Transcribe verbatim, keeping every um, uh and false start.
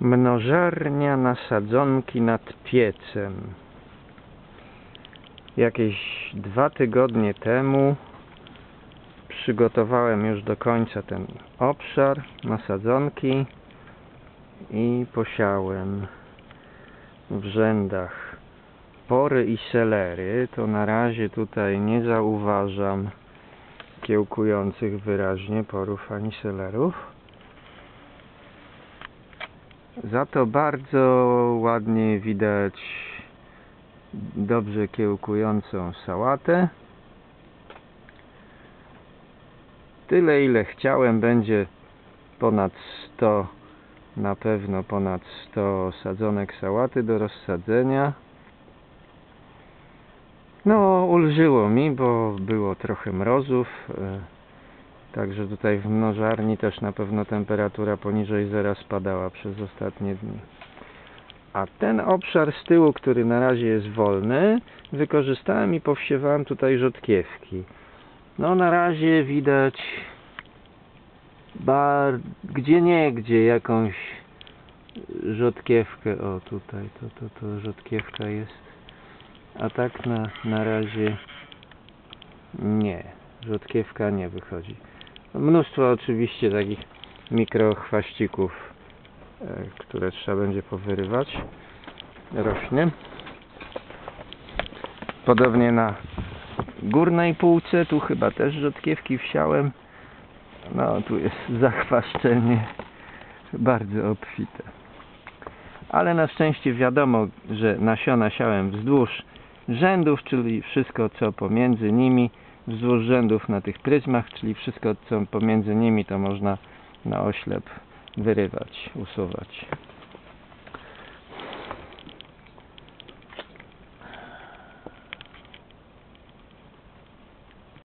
Mnożarnia na sadzonki nad piecem. Jakieś dwa tygodnie temu przygotowałem już do końca ten obszar na sadzonki i posiałem w rzędach pory i selery. To na razie tutaj nie zauważam kiełkujących wyraźnie porów ani selerów. Za to bardzo ładnie widać dobrze kiełkującą sałatę. Tyle ile chciałem, będzie ponad sto, na pewno ponad sto sadzonek sałaty do rozsadzenia. No, ulżyło mi, bo było trochę mrozów. Także tutaj w mnożarni też na pewno temperatura poniżej zera spadała przez ostatnie dni. A ten obszar z tyłu, który na razie jest wolny, wykorzystałem i powsiewałem tutaj rzodkiewki. No na razie widać bar... gdzie nie gdzie jakąś rzodkiewkę. O tutaj to, to, to rzodkiewka jest. A tak na, na razie nie. Rzodkiewka nie wychodzi. Mnóstwo oczywiście takich mikrochwaścików, e, które trzeba będzie powyrywać, rośnie. Podobnie na górnej półce, tu chyba też rzodkiewki wsiałem. No tu jest zachwaszczenie bardzo obfite. Ale na szczęście wiadomo, że nasiona siałem wzdłuż rzędów, czyli wszystko co pomiędzy nimi, wzdłuż rzędów na tych pryzmach, czyli wszystko co pomiędzy nimi to można na oślep wyrywać, usuwać.